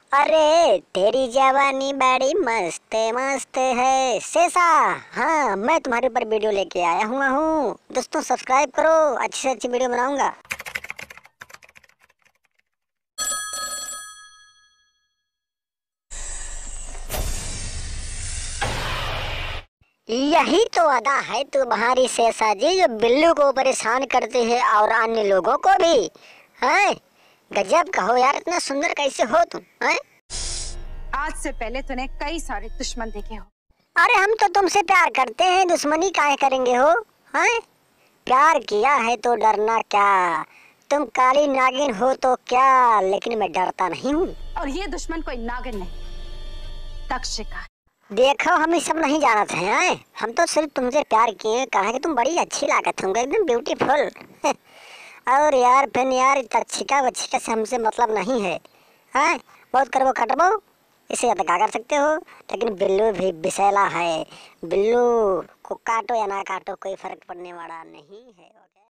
अरे तेरी जवानी बड़ी मस्त मस्त है सेसा। हाँ, मैं तुम्हारे ऊपर वीडियो लेके आया हुआ हूँ। दोस्तों सब्सक्राइब करो, अच्छी से अच्छी वीडियो बनाऊंगा। यही तो अदा है तुम्हारी सेसा जी, जो बिल्लू को परेशान करते हैं और अन्य लोगों को भी। हैं, गजब कहो यार, इतना सुंदर कैसे हो तुम? हैं? आज से पहले तूने कई सारे दुश्मन देखे हो। अरे हम तो तुमसे प्यार करते हैं, दुश्मनी काहे करेंगे हो? हैं? प्यार किया है तो डरना क्या? तुम काली नागिन हो तो क्या, लेकिन मैं डरता नहीं हूँ। और ये दुश्मन कोई नागिन नहीं, तक्षशिका है। देखो हम ये सब नहीं जानते हैं, हम तो सिर्फ तुमसे प्यार किए, कहा कि तुम बड़ी अच्छी लागत होंगे, एकदम ब्यूटीफुल। और यार फिर यार तक्षिका वक्षिका से हमसे मतलब नहीं है। हैं? बहुत करबो खटबो, इसे ज्यादा क्या कर सकते हो। लेकिन बिल्लू भी विषैला है, बिल्लू को काटो या ना काटो कोई फर्क पड़ने वाला नहीं है।